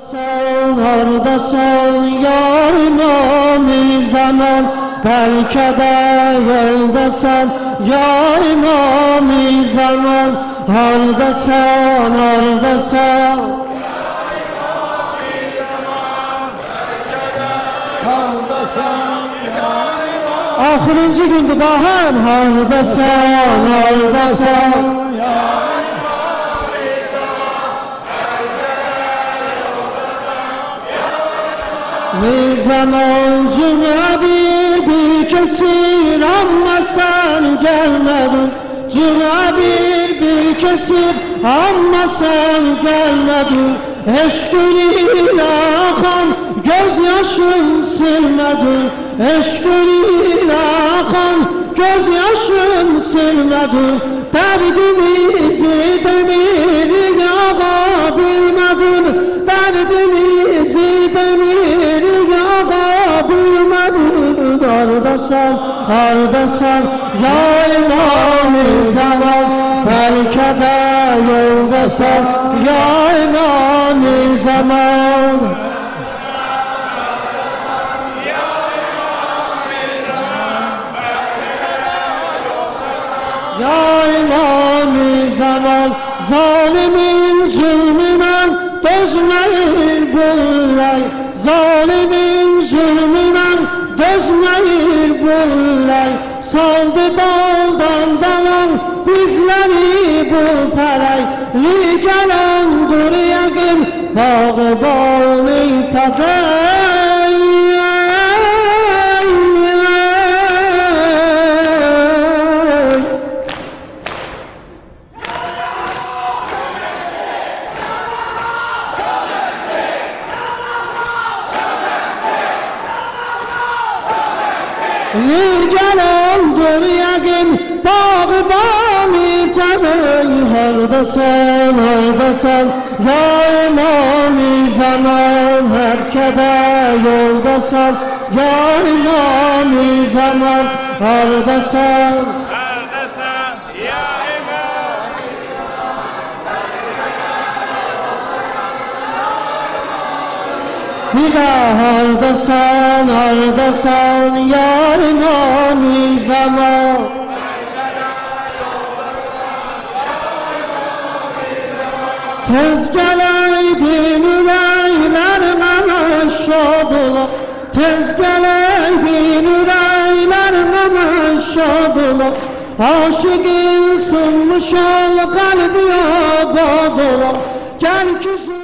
Sen oradasın ya İmam-ı Zaman, belki de yoldasın ya İmam-ı Zaman. Oradasın, oradasın ahırıncı gündü baham. Oradasın, oradasın ne zaman cuma bir kesir ama sen gelmedin. Cuma bir kesir ama sen gelmedin. Eşkıyle akan gözyaşım silmedin. Eşkıyle akan gözyaşım silmedin. Derdimizi demir yağa bilmedin. Derdimizi demir yağa bilmedin. Oradasın, oradasın ya İmam-ı Zaman, belki de yoldasın ya İmam-ı Zaman. Ya İmam-ı Zaman, zalimin zulmüne dözmeyir bullay. Zalimin zulmüne dözmeyir bullay. Saldı daldan dalan bizleri bu felay. Ligelandır yakın bağı bağlı kadar. Ligelandır yakın bağı bağlı kadar. Oradasın, oradasın ya İmam-ı Zaman, herkede yoldasın ya İmam-ı Zaman. Oradasın, oradasın ya İmam-ı Zaman. bir daha oradasın, oradasın ya İmam-ı Zaman. Tez geleydin üreylerden aşağıdılar. Tez geleydin üreylerden aşağıdılar. Aşık ısınmış ol kalbi abadılar. Gel küsün